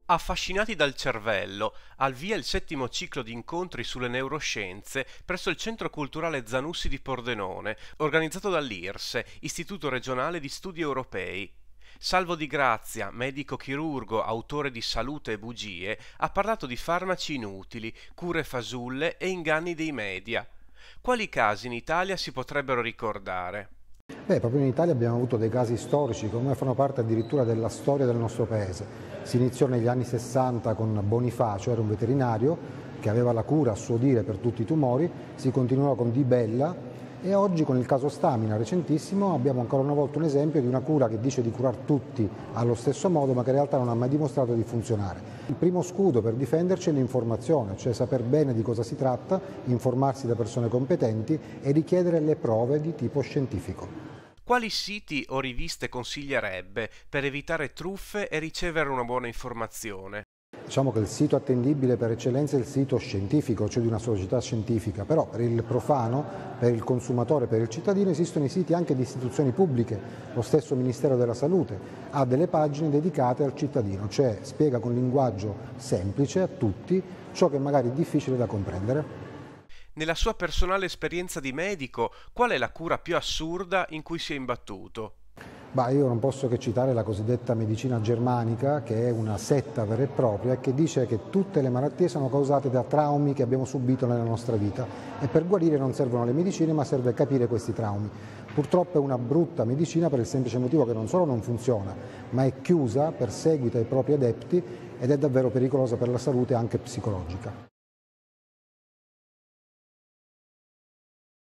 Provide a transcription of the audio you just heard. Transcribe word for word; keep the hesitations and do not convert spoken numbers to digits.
Affascinati dal cervello, al via il settimo ciclo di incontri sulle neuroscienze presso il Centro Culturale Zanussi di Pordenone, organizzato dall'I R S E, Istituto Regionale di Studi Europei. Salvo Di Grazia, medico chirurgo, autore di Salute e bugie, ha parlato di farmaci inutili, cure fasulle e inganni dei media. Quali casi in Italia si potrebbero ricordare? Beh, proprio in Italia abbiamo avuto dei casi storici che ormai fanno parte addirittura della storia del nostro paese. Si iniziò negli anni sessanta con Bonifacio, era un veterinario che aveva la cura a suo dire per tutti i tumori, si continuò con Di Bella e oggi con il caso Stamina recentissimo abbiamo ancora una volta un esempio di una cura che dice di curar tutti allo stesso modo ma che in realtà non ha mai dimostrato di funzionare. Il primo scudo per difenderci è l'informazione, cioè saper bene di cosa si tratta, informarsi da persone competenti e richiedere le prove di tipo scientifico. Quali siti o riviste consiglierebbe per evitare truffe e ricevere una buona informazione? Diciamo che il sito attendibile per eccellenza è il sito scientifico, cioè di una società scientifica, però per il profano, per il consumatore, per il cittadino esistono i siti anche di istituzioni pubbliche. Lo stesso Ministero della Salute ha delle pagine dedicate al cittadino, cioè spiega con linguaggio semplice a tutti ciò che magari è difficile da comprendere. Nella sua personale esperienza di medico, qual è la cura più assurda in cui si è imbattuto? Bah, io non posso che citare la cosiddetta medicina germanica, che è una setta vera e propria e che dice che tutte le malattie sono causate da traumi che abbiamo subito nella nostra vita e per guarire non servono le medicine ma serve capire questi traumi. Purtroppo è una brutta medicina per il semplice motivo che non solo non funziona, ma è chiusa, perseguita i propri adepti ed è davvero pericolosa per la salute anche psicologica.